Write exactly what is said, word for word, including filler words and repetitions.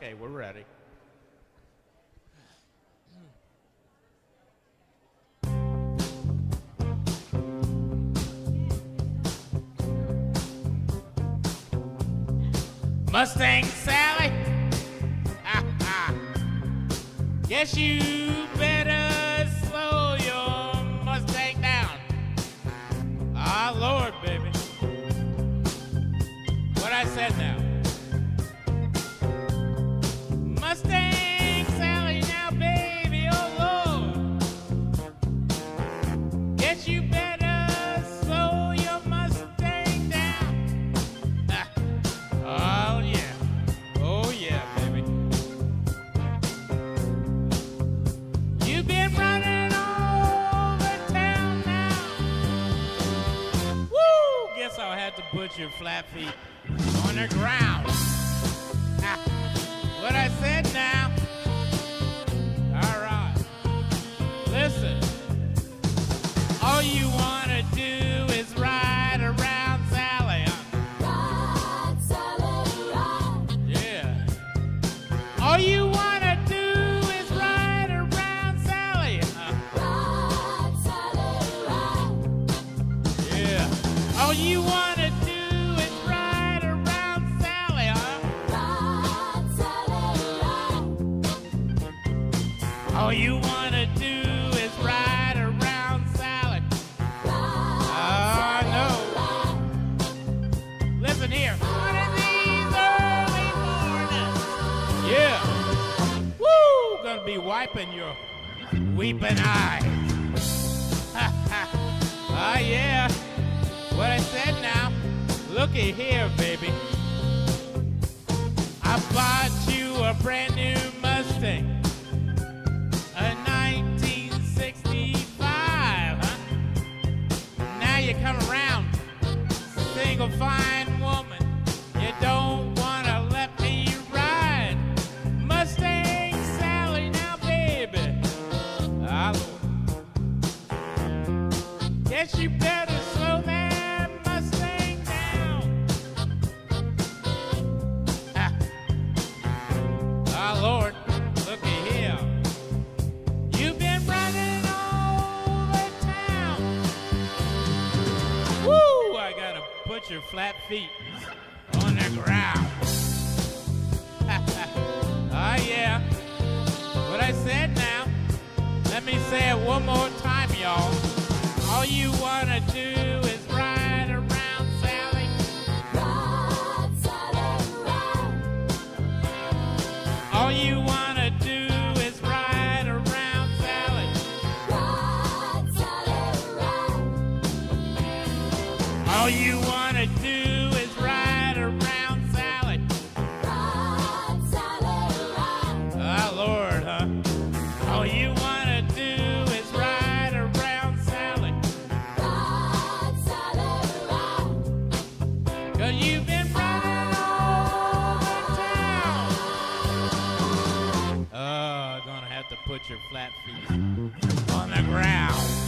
Okay, we're ready. Mustang Sally, ha ha. Guess you better slow your Mustang down. Ah, Lord, baby. What I said now. Mustang Sally now, baby, oh Lord. Guess you better slow your Mustang down. Ah. Oh yeah, oh yeah, baby. You've been running over town now. Woo! Guess I'll have to put your flat feet on the ground. Ah. What I said now. All right. Listen. All you wanna do is ride around Sally. Ride, Sally, ride. Yeah. All you wanna do is ride around Sally. Ride, Sally, ride. Yeah. All you wanna do is ride around Sally, huh? Ride, Sally, ride. All you wanna do is ride around Sally. Oh, no. Listen here. One of these early mornings. Yeah. Woo! Gonna be wiping your weeping eyes. Ha ha. Oh, yeah. What I said now. Looky here, baby. I bought you a brand new Mustang. A nineteen sixty-five, huh? Now you come around, single fine woman. You don't wanna let me ride. Mustang Sally now, baby. Ah, Lord. Guess you better slow that Mustang down. Ah, ah Lord, looky here. You've been running over town. Woo! I gotta put your flat feet on the ground. Ah, yeah. What I said now. Let me say it one more time, y'all. All you wanna do is ride around Sally. Ride, Sally, ride. All you wanna do is ride around Sally. Ride, Sally, ride. All you wanna do is ride around Sally. Ride, Sally, ride. Ah, Lord, huh? All you wanna do is ride around Sally. Ride, Sally, ride. 'Cause you've been running over town. Uh, gonna have to put your flat feet on the ground.